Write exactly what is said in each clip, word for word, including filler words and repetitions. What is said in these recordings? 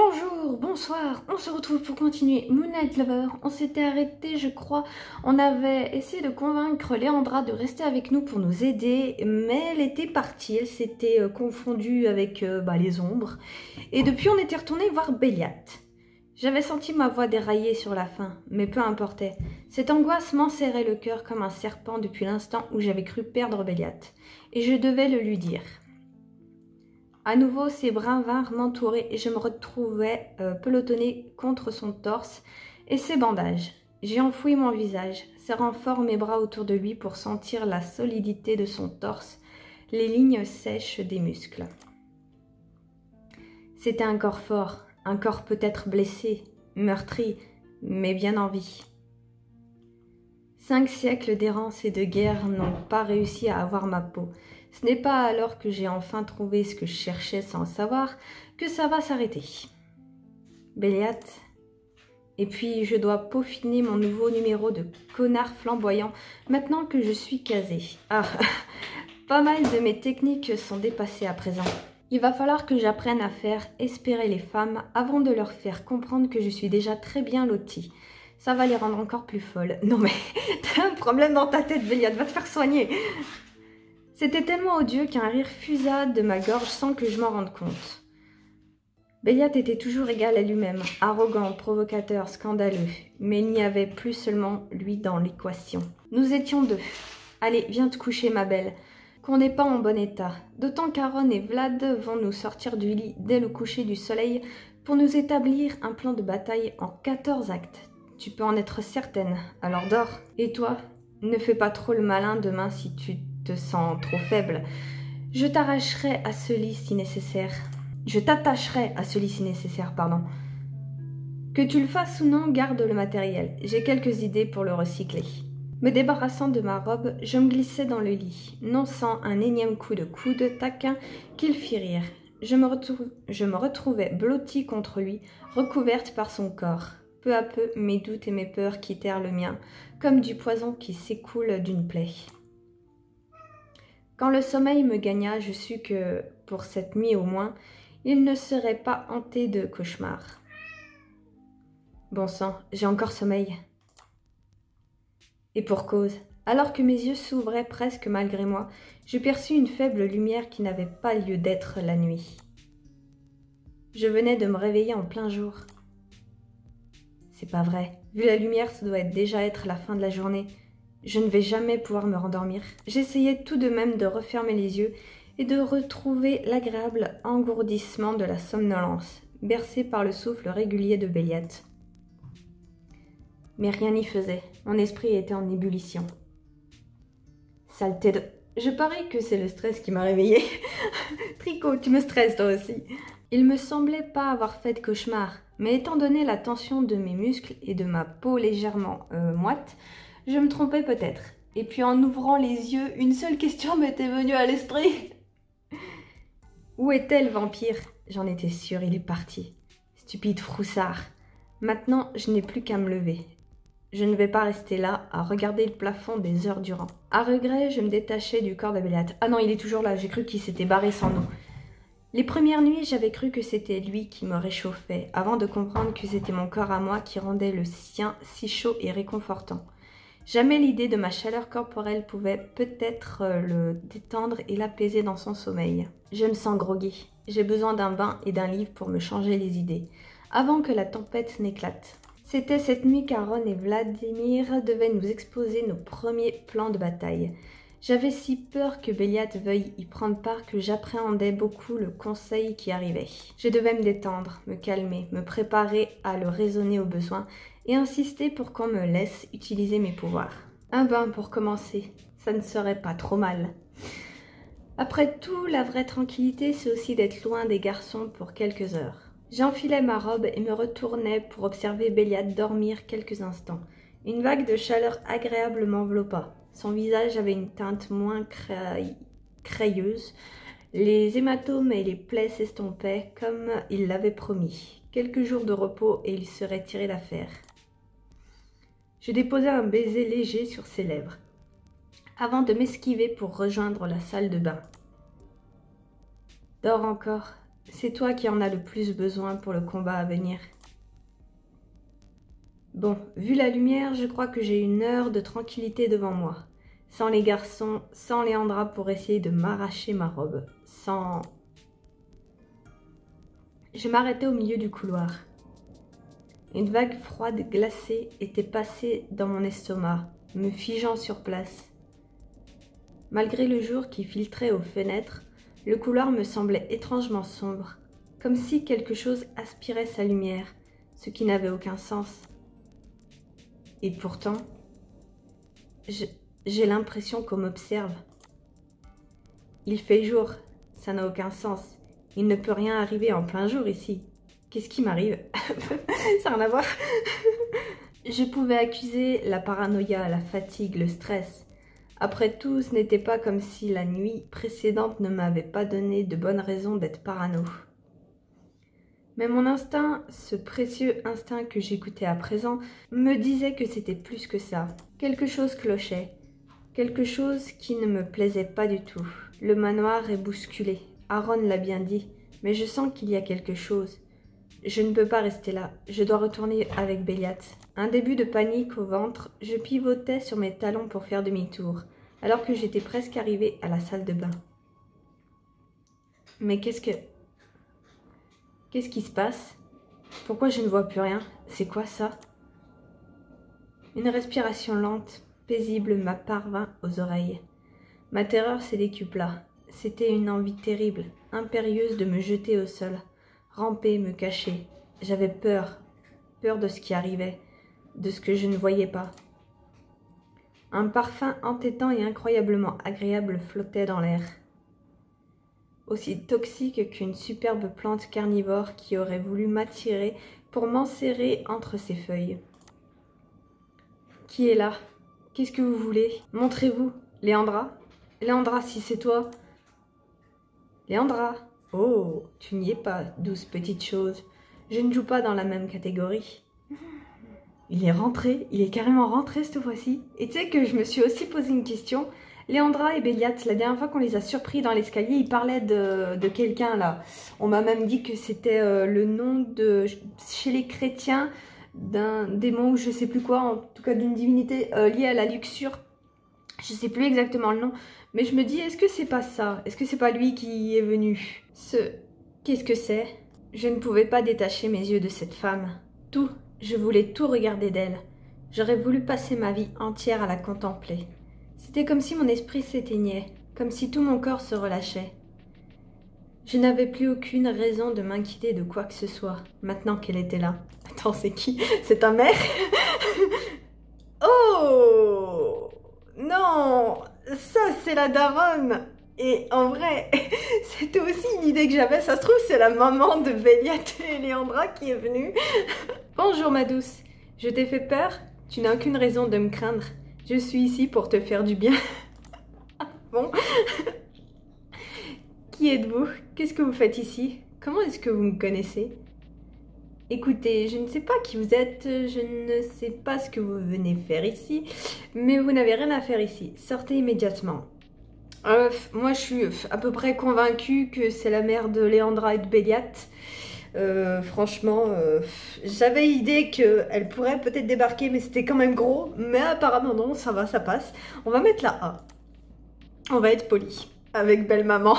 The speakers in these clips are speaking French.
Bonjour, bonsoir, on se retrouve pour continuer Moonlight Lover. On s'était arrêté, je crois, on avait essayé de convaincre Léandra de rester avec nous pour nous aider, mais elle était partie, elle s'était euh, confondue avec euh, bah, les ombres. Et depuis on était retourné voir Béliat. J'avais senti ma voix dérailler sur la fin, mais peu importait. Cette angoisse m'enserrait le cœur comme un serpent depuis l'instant où j'avais cru perdre Béliat. Et je devais le lui dire. À nouveau, ses bras vinrent m'entourer et je me retrouvais euh, pelotonnée contre son torse et ses bandages. J'ai enfoui mon visage, serrant fort mes bras autour de lui pour sentir la solidité de son torse, les lignes sèches des muscles. C'était un corps fort, un corps peut-être blessé, meurtri, mais bien en vie. Cinq siècles d'errance et de guerre n'ont pas réussi à avoir ma peau. Ce n'est pas alors que j'ai enfin trouvé ce que je cherchais sans savoir que ça va s'arrêter. Béliat. Et puis je dois peaufiner mon nouveau numéro de connard flamboyant maintenant que je suis casée. Ah, pas mal de mes techniques sont dépassées à présent. Il va falloir que j'apprenne à faire espérer les femmes avant de leur faire comprendre que je suis déjà très bien lotie. Ça va les rendre encore plus folles. Non mais, t'as un problème dans ta tête, Béliat, va te faire soigner. C'était tellement odieux qu'un rire fusa de ma gorge sans que je m'en rende compte. Béliat était toujours égal à lui-même, arrogant, provocateur, scandaleux, mais il n'y avait plus seulement lui dans l'équation. Nous étions deux. Allez, viens te coucher, ma belle, qu'on n'est pas en bon état. D'autant qu'Aaron et Vlad vont nous sortir du lit dès le coucher du soleil pour nous établir un plan de bataille en quatorze actes. Tu peux en être certaine, alors dors. Et toi, ne fais pas trop le malin demain si tu te sens trop faible. Je t'arracherai à ce lit si nécessaire. Je t'attacherai à ce lit si nécessaire, pardon. Que tu le fasses ou non, garde le matériel. J'ai quelques idées pour le recycler. Me débarrassant de ma robe, je me glissai dans le lit, non sans un énième coup de coude taquin qu'il fit rire. Je me, retrouve, je me retrouvais blottie contre lui, recouverte par son corps. Peu à peu, mes doutes et mes peurs quittèrent le mien, comme du poison qui s'écoule d'une plaie. Quand le sommeil me gagna, je sus que, pour cette nuit au moins, il ne serait pas hanté de cauchemars. Bon sang, j'ai encore sommeil. Et pour cause, alors que mes yeux s'ouvraient presque malgré moi, je perçus une faible lumière qui n'avait pas lieu d'être la nuit. Je venais de me réveiller en plein jour. C'est pas vrai. Vu la lumière, ça doit déjà être la fin de la journée. Je ne vais jamais pouvoir me rendormir. J'essayais tout de même de refermer les yeux et de retrouver l'agréable engourdissement de la somnolence, bercé par le souffle régulier de Béliat. Mais rien n'y faisait. Mon esprit était en ébullition. Saleté de... Je parie que c'est le stress qui m'a réveillée. Tricot, tu me stresses toi aussi. Il me semblait pas avoir fait de cauchemar, mais étant donné la tension de mes muscles et de ma peau légèrement euh, moite, je me trompais peut-être. Et puis en ouvrant les yeux, une seule question m'était venue à l'esprit. Où est-elle, vampire? J'en étais sûre, il est parti. Stupide froussard. Maintenant, je n'ai plus qu'à me lever. Je ne vais pas rester là à regarder le plafond des heures durant. À regret, je me détachai du corps de Béliat. Ah non, il est toujours là, j'ai cru qu'il s'était barré sans nous. Les premières nuits, j'avais cru que c'était lui qui me réchauffait, avant de comprendre que c'était mon corps à moi qui rendait le sien si chaud et réconfortant. Jamais l'idée de ma chaleur corporelle pouvait peut-être le détendre et l'apaiser dans son sommeil. Je me sens groggy. J'ai besoin d'un bain et d'un livre pour me changer les idées, avant que la tempête n'éclate. C'était cette nuit qu'Aaron et Vladimir devaient nous exposer nos premiers plans de bataille. J'avais si peur que Béliat veuille y prendre part que j'appréhendais beaucoup le conseil qui arrivait. Je devais me détendre, me calmer, me préparer à le raisonner au besoin et insister pour qu'on me laisse utiliser mes pouvoirs. Un bain pour commencer, ça ne serait pas trop mal. Après tout, la vraie tranquillité, c'est aussi d'être loin des garçons pour quelques heures. J'enfilai ma robe et me retournai pour observer Béliat dormir quelques instants. Une vague de chaleur agréable m'enveloppa. Son visage avait une teinte moins craye... crayeuse. Les hématomes et les plaies s'estompaient comme il l'avait promis. Quelques jours de repos et il serait tiré d'affaire. Je déposai un baiser léger sur ses lèvres, avant de m'esquiver pour rejoindre la salle de bain. Dors encore, C'est toi qui en as le plus besoin pour le combat à venir. Bon, vu la lumière, je crois que j'ai une heure de tranquillité devant moi. Sans les garçons, sans Léandra pour essayer de m'arracher ma robe. Sans... Je m'arrêtais au milieu du couloir. Une vague froide glacée était passée dans mon estomac, me figeant sur place. Malgré le jour qui filtrait aux fenêtres, le couloir me semblait étrangement sombre, comme si quelque chose aspirait sa lumière, ce qui n'avait aucun sens. Et pourtant, j'ai l'impression qu'on m'observe. Il fait jour, ça n'a aucun sens. Il ne peut rien arriver en plein jour ici. Qu'est-ce qui m'arrive? Ça n'a rien à voir. Je pouvais accuser la paranoïa, la fatigue, le stress. Après tout, ce n'était pas comme si la nuit précédente ne m'avait pas donné de bonnes raisons d'être parano. Mais mon instinct, ce précieux instinct que j'écoutais à présent, me disait que c'était plus que ça. Quelque chose clochait. Quelque chose qui ne me plaisait pas du tout. Le manoir est bousculé. Aaron l'a bien dit, mais je sens qu'il y a quelque chose. Je ne peux pas rester là. Je dois retourner avec Béliat. Un début de panique au ventre, je pivotais sur mes talons pour faire demi-tour, alors que j'étais presque arrivée à la salle de bain. Mais qu'est-ce que... Qu'est-ce qui se passe? Pourquoi je ne vois plus rien? C'est quoi ça? Une respiration lente, paisible m'a parvint aux oreilles. Ma terreur s'est décupla. C'était une envie terrible, impérieuse de me jeter au sol, ramper, me cacher. J'avais peur, peur de ce qui arrivait, de ce que je ne voyais pas. Un parfum entêtant et incroyablement agréable flottait dans l'air. Aussi toxique qu'une superbe plante carnivore qui aurait voulu m'attirer pour m'enserrer entre ses feuilles. Qui est là? Qu'est-ce que vous voulez? Montrez-vous. Léandra? Léandra, si c'est toi. Léandra? Oh, tu n'y es pas, douce petite chose. Je ne joue pas dans la même catégorie. Il est rentré, il est carrément rentré cette fois-ci. Et tu sais que je me suis aussi posé une question. Léandra et Béliat, la dernière fois qu'on les a surpris dans l'escalier, ils parlaient de, de quelqu'un là. On m'a même dit que c'était euh, le nom de, chez les chrétiens, d'un démon ou je sais plus quoi, en tout cas d'une divinité euh, liée à la luxure. Je sais plus exactement le nom, mais je me dis, est-ce que c'est pas ça? Est-ce que c'est pas lui qui est venu? Ce... Qu'est-ce que c'est? Je ne pouvais pas détacher mes yeux de cette femme. Tout, je voulais tout regarder d'elle. J'aurais voulu passer ma vie entière à la contempler. C'était comme si mon esprit s'éteignait, comme si tout mon corps se relâchait. Je n'avais plus aucune raison de m'inquiéter de quoi que ce soit, maintenant qu'elle était là. Attends, c'est qui? C'est ta mère? Oh! Non! Ça, c'est la daronne! Et en vrai, c'était aussi une idée que j'avais. Ça se trouve, c'est la maman de Béliat et Léandra qui est venue. Bonjour, ma douce. Je t'ai fait peur? Tu n'as aucune raison de me craindre. Je suis ici pour te faire du bien. Bon. Qui êtes-vous? Qu'est-ce que vous faites ici? Comment est-ce que vous me connaissez? Écoutez, je ne sais pas qui vous êtes, je ne sais pas ce que vous venez faire ici, mais vous n'avez rien à faire ici. Sortez immédiatement. Euh, moi, je suis à peu près convaincue que c'est la mère de Léandra et de Béliat. Euh, franchement, euh, j'avais idée qu'elle pourrait peut-être débarquer, mais c'était quand même gros. Mais apparemment non, ça va, ça passe. On va mettre la A. On va être poli avec belle maman.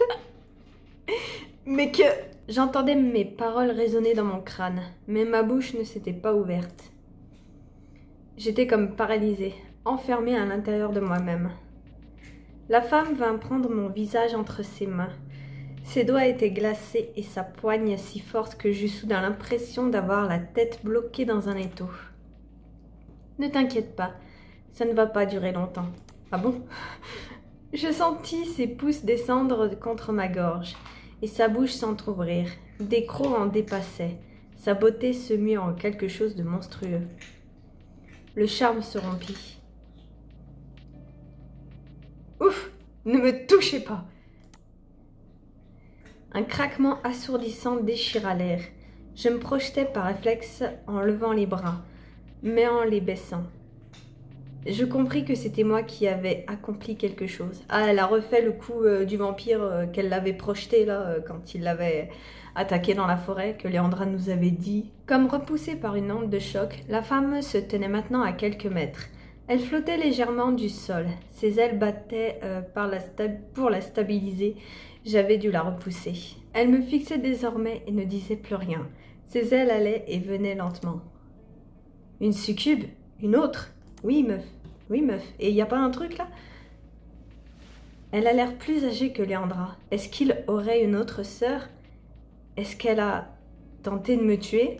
Mais que j'entendais mes paroles résonner dans mon crâne, mais ma bouche ne s'était pas ouverte. J'étais comme paralysée, enfermée à l'intérieur de moi-même. La femme vint prendre mon visage entre ses mains. Ses doigts étaient glacés et sa poigne si forte que j'eus soudain l'impression d'avoir la tête bloquée dans un étau. Ne t'inquiète pas, ça ne va pas durer longtemps. Ah bon? Je sentis ses pouces descendre contre ma gorge et sa bouche s'entr'ouvrir. Des crocs en dépassaient, sa beauté se mut en quelque chose de monstrueux. Le charme se rompit. Ouf! Ne me touchez pas! Un craquement assourdissant déchira l'air. Je me projetais par réflexe en levant les bras, mais en les baissant. Je compris que c'était moi qui avais accompli quelque chose. Ah, elle a refait le coup euh, du vampire euh, qu'elle l'avait projeté là euh, quand il l'avait attaqué dans la forêt, que Léandra nous avait dit. Comme repoussée par une onde de choc, la femme se tenait maintenant à quelques mètres. Elle flottait légèrement du sol. Ses ailes battaient euh, par la pour la stabiliser. J'avais dû la repousser. Elle me fixait désormais et ne disait plus rien. Ses ailes allaient et venaient lentement. Une succube? Une autre? Oui, meuf. Oui, meuf. Et y a pas un truc, là? Elle a l'air plus âgée que Léandra. Est-ce qu'il aurait une autre sœur? Est-ce qu'elle a tenté de me tuer?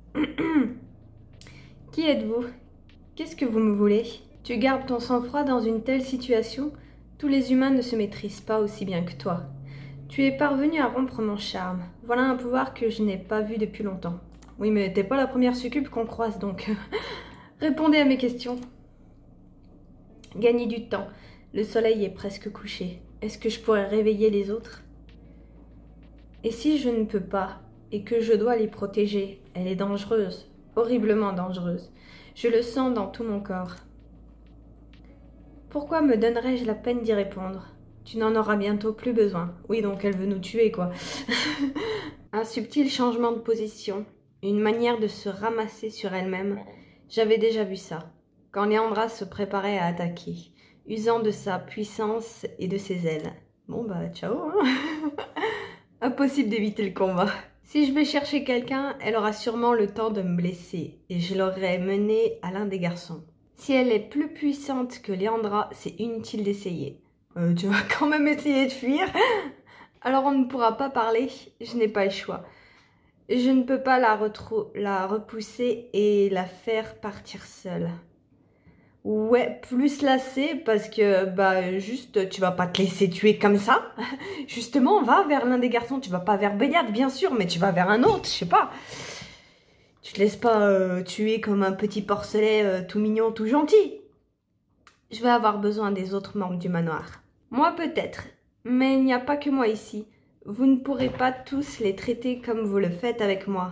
Qui êtes-vous? Qu'est-ce que vous me voulez? Tu gardes ton sang-froid dans une telle situation? Tous les humains ne se maîtrisent pas aussi bien que toi. Tu es parvenu à rompre mon charme. Voilà un pouvoir que je n'ai pas vu depuis longtemps. Oui, mais t'es pas la première succube qu'on croise, donc... Répondez à mes questions. Gagnez du temps. Le soleil est presque couché. Est-ce que je pourrais réveiller les autres? Et si je ne peux pas, et que je dois les protéger? Elle est dangereuse, horriblement dangereuse. Je le sens dans tout mon corps. Pourquoi me donnerais-je la peine d'y répondre? Tu n'en auras bientôt plus besoin. Oui, donc elle veut nous tuer, quoi. Un subtil changement de position, une manière de se ramasser sur elle-même. J'avais déjà vu ça, quand Léandra se préparait à attaquer, usant de sa puissance et de ses ailes. Bon bah, ciao, hein. Impossible d'éviter le combat. Si je vais chercher quelqu'un, elle aura sûrement le temps de me blesser, et je l'aurai menée à l'un des garçons. Si elle est plus puissante que Léandra, c'est inutile d'essayer. Euh, tu vas quand même essayer de fuir? Alors on ne pourra pas parler, je n'ai pas le choix. Je ne peux pas la, la repousser et la faire partir seule. Ouais, plus lasser parce que, bah, juste, tu vas pas te laisser tuer comme ça. Justement, va vers l'un des garçons. Tu vas pas vers Béliade, bien sûr, mais tu vas vers un autre, je sais pas. Tu te laisses pas euh, tuer comme un petit porcelet euh, tout mignon, tout gentil. Je vais avoir besoin des autres membres du manoir. Moi, peut-être, mais il n'y a pas que moi ici. Vous ne pourrez pas tous les traiter comme vous le faites avec moi.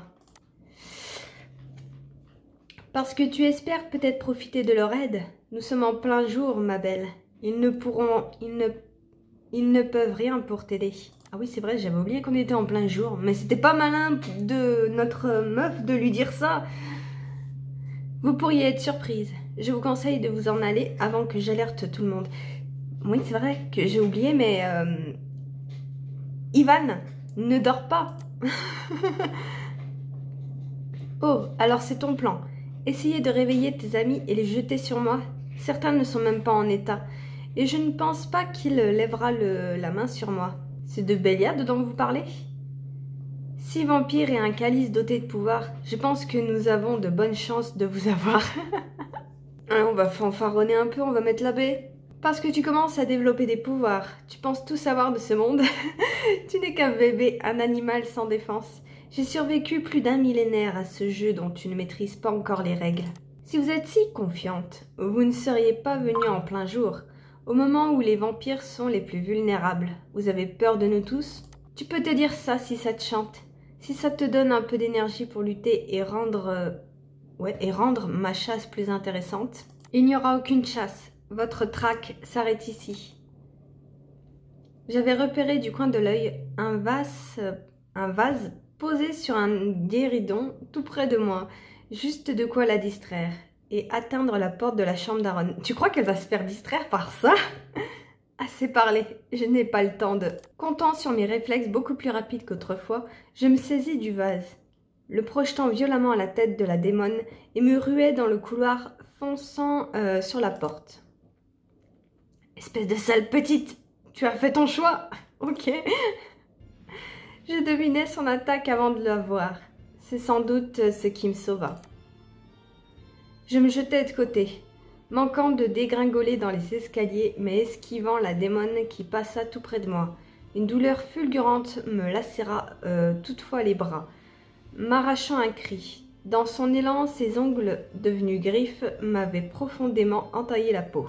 Parce que tu espères peut-être profiter de leur aide. Nous sommes en plein jour, ma belle. Ils ne pourront... Ils ne, ils ne peuvent rien pour t'aider. Ah oui, c'est vrai, j'avais oublié qu'on était en plein jour. Mais c'était pas malin de notre meuf de lui dire ça. Vous pourriez être surprise. Je vous conseille de vous en aller avant que j'alerte tout le monde. Oui, c'est vrai que j'ai oublié, mais... Euh... Ivan, ne dors pas. Oh, alors c'est ton plan. Essayer de réveiller tes amis et les jeter sur moi. Certains ne sont même pas en état. Et je ne pense pas qu'il lèvera le, la main sur moi. C'est de Béliade dont vous parlez? Six vampires et un calice doté de pouvoir, je pense que nous avons de bonnes chances de vous avoir. Hein, on va fanfaronner un peu, on va mettre la baie. Parce que tu commences à développer des pouvoirs. Tu penses tout savoir de ce monde. Tu n'es qu'un bébé, un animal sans défense. J'ai survécu plus d'un millénaire à ce jeu dont tu ne maîtrises pas encore les règles. Si vous êtes si confiante, vous ne seriez pas venue en plein jour, au moment où les vampires sont les plus vulnérables. Vous avez peur de nous tous? Tu peux te dire ça si ça te chante. Si ça te donne un peu d'énergie pour lutter et rendre, euh, ouais, et rendre ma chasse plus intéressante. Il n'y aura aucune chasse. Votre traque s'arrête ici. J'avais repéré du coin de l'œil un vase, un vase posé sur un guéridon tout près de moi, juste de quoi la distraire et atteindre la porte de la chambre d'Aaron. Tu crois qu'elle va se faire distraire par ça? Assez parlé, je n'ai pas le temps de... Comptant sur mes réflexes beaucoup plus rapides qu'autrefois, je me saisis du vase, le projetant violemment à la tête de la démone et me ruais dans le couloir fonçant euh, sur la porte. Espèce de sale petite, tu as fait ton choix. Ok. Je devinais son attaque avant de la voir. C'est sans doute ce qui me sauva. Je me jetai de côté, manquant de dégringoler dans les escaliers, mais esquivant la démone qui passa tout près de moi. Une douleur fulgurante me lacéra euh, toutefois les bras, m'arrachant un cri. Dans son élan, ses ongles devenus griffes m'avaient profondément entaillé la peau.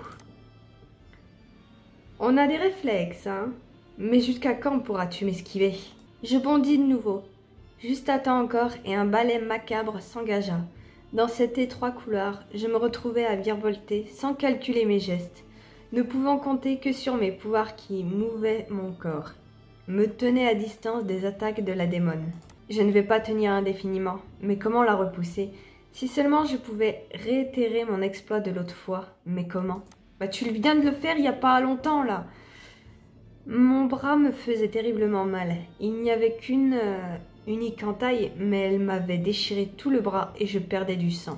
On a des réflexes, hein? Mais jusqu'à quand pourras-tu m'esquiver? Je bondis de nouveau. Juste à temps encore et un balai macabre s'engagea. Dans cet étroit couloir, je me retrouvais à virevolter sans calculer mes gestes, ne pouvant compter que sur mes pouvoirs qui mouvaient mon corps, me tenaient à distance des attaques de la démone. Je ne vais pas tenir indéfiniment, mais comment la repousser? Si seulement je pouvais réitérer mon exploit de l'autre fois, mais comment? Bah tu viens de le faire il n'y a pas longtemps là. Mon bras me faisait terriblement mal. Il n'y avait qu'une euh, unique entaille, mais elle m'avait déchiré tout le bras et je perdais du sang.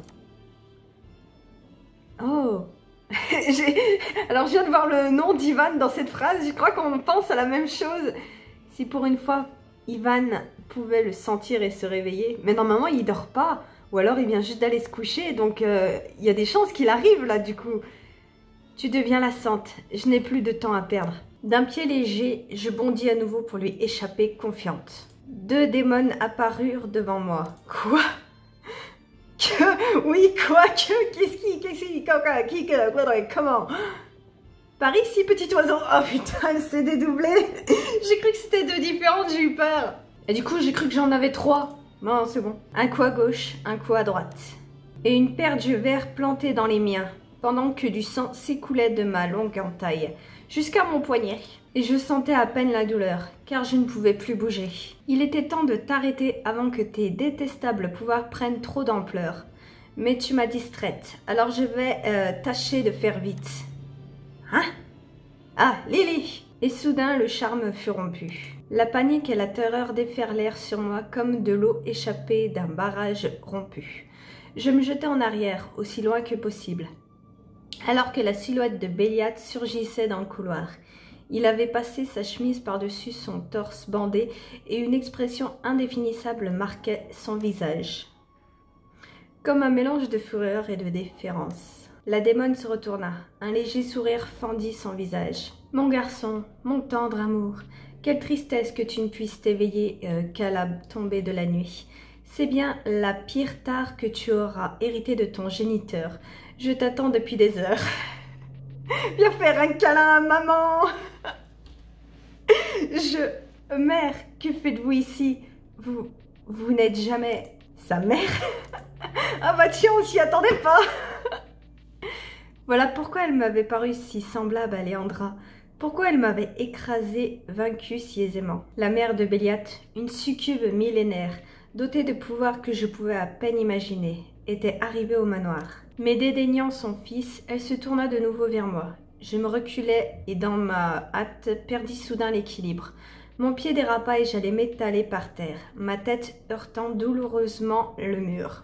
Oh. Alors je viens de voir le nom d'Ivan dans cette phrase, je crois qu'on pense à la même chose. Si pour une fois Ivan pouvait le sentir et se réveiller, mais normalement il dort pas, ou alors il vient juste d'aller se coucher, donc il euh, y a des chances qu'il arrive là du coup. Tu deviens lassante, je n'ai plus de temps à perdre. D'un pied léger, je bondis à nouveau pour lui échapper confiante. Deux démons apparurent devant moi. Quoi? Que? Oui, quoi? Que? Qu'est-ce qui? Qu'est-ce qui? Qui? Qui? Comment? Par ici, petit oiseau. Oh putain, elle s'est dédoublée. J'ai cru que c'était deux différentes, j'ai eu peur. Et du coup, j'ai cru que j'en avais trois. Bon, c'est bon. Un coup à gauche, un coup à droite. Et une paire d'yeux verts plantés dans les miens, pendant que du sang s'écoulait de ma longue entaille, jusqu'à mon poignet. Et je sentais à peine la douleur, car je ne pouvais plus bouger. Il était temps de t'arrêter avant que tes détestables pouvoirs prennent trop d'ampleur. Mais tu m'as distraite, alors je vais euh, tâcher de faire vite. Hein? Ah, Lily! Et soudain, le charme fut rompu. La panique et la terreur déferlèrent sur moi comme de l'eau échappée d'un barrage rompu. Je me jetai en arrière, aussi loin que possible, alors que la silhouette de Béliat surgissait dans le couloir. Il avait passé sa chemise par-dessus son torse bandé et une expression indéfinissable marquait son visage, comme un mélange de fureur et de déférence. La démone se retourna, un léger sourire fendit son visage. « Mon garçon, mon tendre amour, quelle tristesse que tu ne puisses t'éveiller euh, qu'à la tombée de la nuit. C'est bien la pire tare que tu auras hérité de ton géniteur. Je t'attends depuis des heures. » Viens faire un câlin à maman. Je... Mère, que faites-vous ici? Vous... Vous n'êtes jamais... Sa mère? Ah bah tiens, on s'y attendait pas. Voilà pourquoi elle m'avait paru si semblable à Léandra. Pourquoi elle m'avait écrasée, vaincue si aisément. La mère de Béliat, une succube millénaire, dotée de pouvoirs que je pouvais à peine imaginer, était arrivée au manoir. Mais dédaignant son fils, elle se tourna de nouveau vers moi. Je me reculai et dans ma hâte perdis soudain l'équilibre. Mon pied dérapa et j'allais m'étaler par terre, ma tête heurtant douloureusement le mur.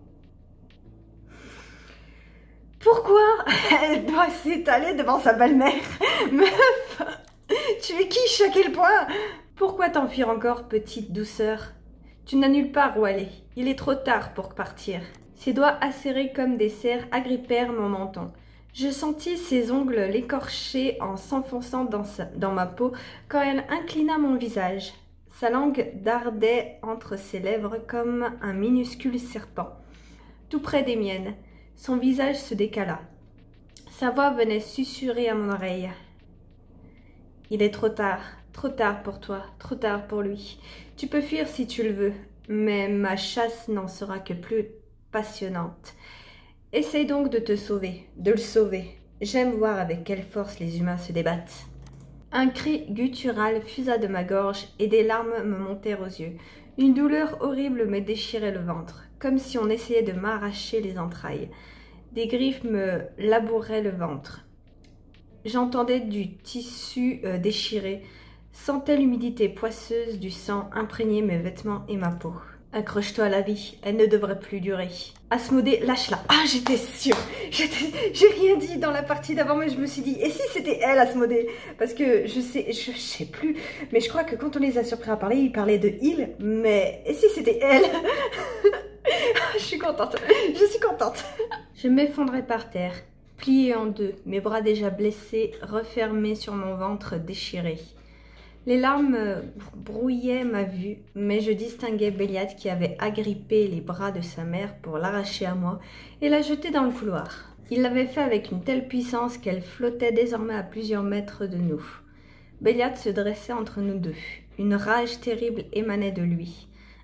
Pourquoi elle doit s'étaler devant sa belle-mère? Meuf, tu es quiche à quel point? Pourquoi t'enfuir encore, petite douceur? Tu n'as nulle part où aller, il est trop tard pour partir. Ses doigts acérés comme des serres agrippèrent mon menton. Je sentis ses ongles l'écorcher en s'enfonçant dans, dans ma peau quand elle inclina mon visage. Sa langue dardait entre ses lèvres comme un minuscule serpent, tout près des miennes. Son visage se décala. Sa voix venait susurrer à mon oreille. « Il est trop tard, trop tard pour toi, trop tard pour lui. Tu peux fuir si tu le veux, mais ma chasse n'en sera que plus passionnante. Essaye donc de te sauver, de le sauver. J'aime voir avec quelle force les humains se débattent. » Un cri guttural fusa de ma gorge et des larmes me montèrent aux yeux. Une douleur horrible me déchirait le ventre, comme si on essayait de m'arracher les entrailles. Des griffes me labouraient le ventre. J'entendais du tissu euh, déchiré, sentais l'humidité poisseuse du sang imprégner mes vêtements et ma peau. Accroche-toi à la vie, elle ne devrait plus durer. Asmodée, lâche-la. Ah, j'étais sûre. J'ai rien dit dans la partie d'avant, mais je me suis dit, et si c'était elle, Asmodée? Parce que je sais, je sais plus, mais je crois que quand on les a surpris à parler, ils parlaient de il, mais et si c'était elle? Je suis contente, je suis contente. Je m'effondrais par terre, pliée en deux, mes bras déjà blessés, refermés sur mon ventre déchiré. Les larmes brouillaient ma vue, mais je distinguais Béliat qui avait agrippé les bras de sa mère pour l'arracher à moi et la jeter dans le couloir. Il l'avait fait avec une telle puissance qu'elle flottait désormais à plusieurs mètres de nous. Béliat se dressait entre nous deux. Une rage terrible émanait de lui.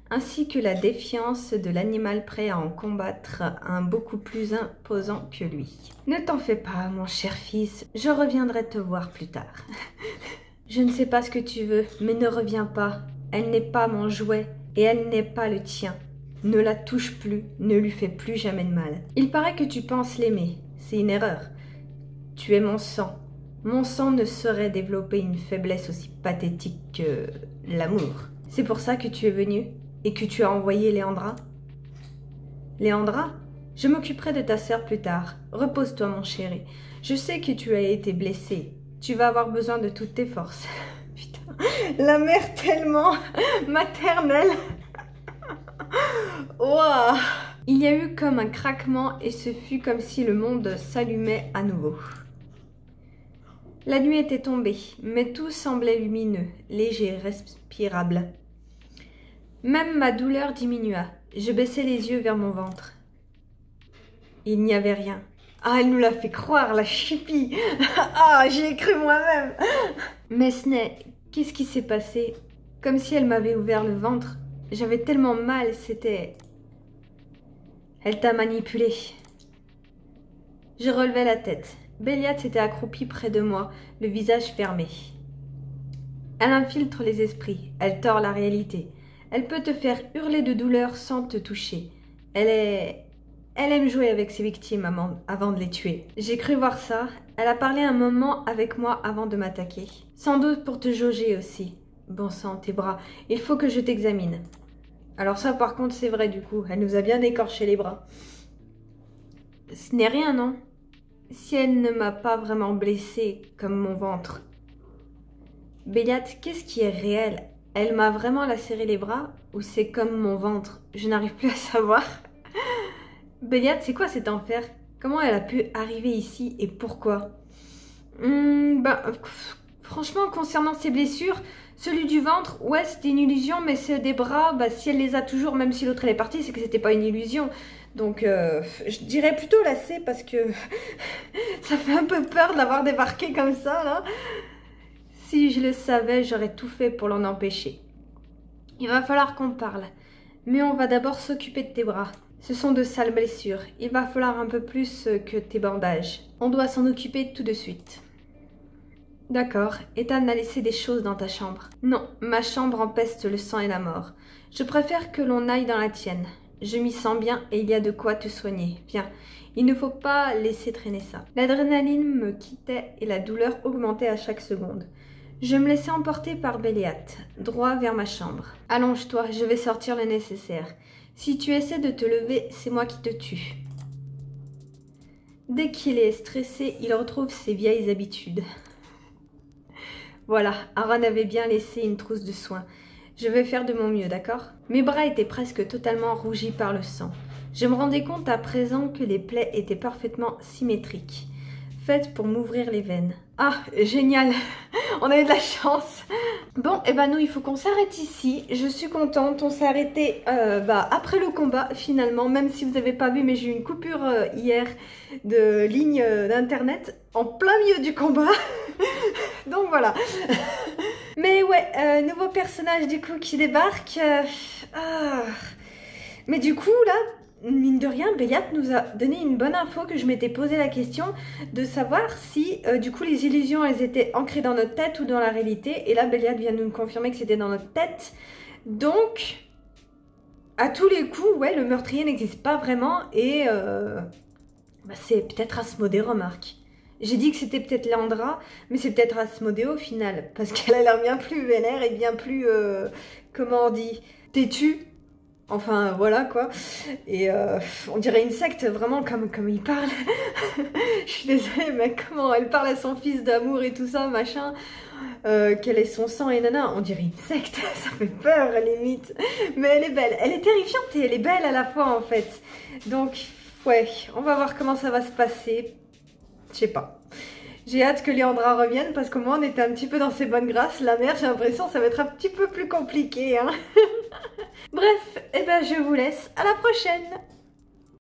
ainsi que la défiance de l'animal prêt à en combattre un beaucoup plus imposant que lui. Ne t'en fais pas, mon cher fils, je reviendrai te voir plus tard. Je ne sais pas ce que tu veux, mais ne reviens pas. Elle n'est pas mon jouet et elle n'est pas le tien. Ne la touche plus, ne lui fais plus jamais de mal. Il paraît que tu penses l'aimer, c'est une erreur. Tu es mon sang. Mon sang ne saurait développer une faiblesse aussi pathétique que l'amour. C'est pour ça que tu es venu et que tu as envoyé Léandra. Léandra, je m'occuperai de ta sœur plus tard. Repose-toi, mon chéri. Je sais que tu as été blessé. Tu vas avoir besoin de toutes tes forces. Putain, la mère tellement maternelle. Wow. Il y a eu comme un craquement et ce fut comme si le monde s'allumait à nouveau. La nuit était tombée, mais tout semblait lumineux, léger, respirable. Même ma douleur diminua. Je baissai les yeux vers mon ventre. Il n'y avait rien. Ah, elle nous l'a fait croire, la chipie. Ah, j'y ai cru moi-même. Mais Sneh, qu'est-ce qui s'est passé? Comme si elle m'avait ouvert le ventre. J'avais tellement mal, c'était... Elle t'a manipulée. Je relevai la tête. Béliat s'était accroupie près de moi, le visage fermé. Elle infiltre les esprits, elle tord la réalité. Elle peut te faire hurler de douleur sans te toucher. Elle est... Elle aime jouer avec ses victimes avant de les tuer. J'ai cru voir ça. Elle a parlé un moment avec moi avant de m'attaquer. Sans doute pour te jauger aussi. Bon sang, tes bras. Il faut que je t'examine. Alors ça, par contre, c'est vrai du coup. Elle nous a bien écorché les bras. Ce n'est rien, non? Si elle ne m'a pas vraiment blessée comme mon ventre. Béliat, qu'est-ce qui est réel? Elle m'a vraiment lacéré les bras ou c'est comme mon ventre? Je n'arrive plus à savoir. Béliat, c'est quoi cet enfer? Comment elle a pu arriver ici et pourquoi? Hum, bah, franchement, concernant ses blessures, celui du ventre, ouais, c'était une illusion, mais ceux des bras, bah, si elle les a toujours, même si l'autre elle est partie, c'est que c'était pas une illusion. Donc, euh, je dirais plutôt lacé parce que ça fait un peu peur de l'avoir débarqué comme ça, là. Si je le savais, j'aurais tout fait pour l'en empêcher. Il va falloir qu'on parle, mais on va d'abord s'occuper de tes bras. Ce sont de sales blessures. Il va falloir un peu plus que tes bandages. On doit s'en occuper tout de suite. D'accord. Ethan a laissé des choses dans ta chambre. Non, ma chambre empeste le sang et la mort. Je préfère que l'on aille dans la tienne. Je m'y sens bien et il y a de quoi te soigner. Viens, il ne faut pas laisser traîner ça. L'adrénaline me quittait et la douleur augmentait à chaque seconde. Je me laissais emporter par Béliat, droit vers ma chambre. Allonge-toi, je vais sortir le nécessaire. Si tu essaies de te lever, c'est moi qui te tue. Dès qu'il est stressé, il retrouve ses vieilles habitudes. Voilà, Aaron avait bien laissé une trousse de soins. Je vais faire de mon mieux, d'accord? Mes bras étaient presque totalement rougis par le sang. Je me rendais compte à présent que les plaies étaient parfaitement symétriques, faites pour m'ouvrir les veines. Ah, génial! On a eu de la chance! Bon, et ben nous, il faut qu'on s'arrête ici. Je suis contente, on s'est arrêté euh, bah, après le combat, finalement. Même si vous n'avez pas vu, mais j'ai eu une coupure euh, hier de ligne euh, d'internet en plein milieu du combat. Donc voilà. Mais ouais, euh, nouveau personnage du coup qui débarque. Euh, ah. Mais du coup, là, mine de rien, Béliat nous a donné une bonne info que je m'étais posé la question de savoir si, euh, du coup, les illusions, elles étaient ancrées dans notre tête ou dans la réalité. Et là, Béliat vient de nous confirmer que c'était dans notre tête. Donc, à tous les coups, ouais, le meurtrier n'existe pas vraiment et euh, bah, c'est peut-être Asmodée, remarque. J'ai dit que c'était peut-être Léandra, mais c'est peut-être Asmodée au final, parce qu'elle a l'air bien plus vénère et bien plus, euh, comment on dit, têtue. Enfin, voilà quoi. Et euh, on dirait une secte, vraiment, comme, comme il parle. Je suis désolée, mais comment elle parle à son fils d'amour et tout ça, machin. Euh, quel est son sang et nana. On dirait une secte, ça fait peur, limite. Mais elle est belle. Elle est terrifiante et elle est belle à la fois, en fait. Donc, ouais, on va voir comment ça va se passer. Je sais pas. J'ai hâte que Léandra revienne parce qu'au moins on était un petit peu dans ses bonnes grâces. La mère, j'ai l'impression que ça va être un petit peu plus compliqué. Hein. Bref, eh ben je vous laisse. À la prochaine!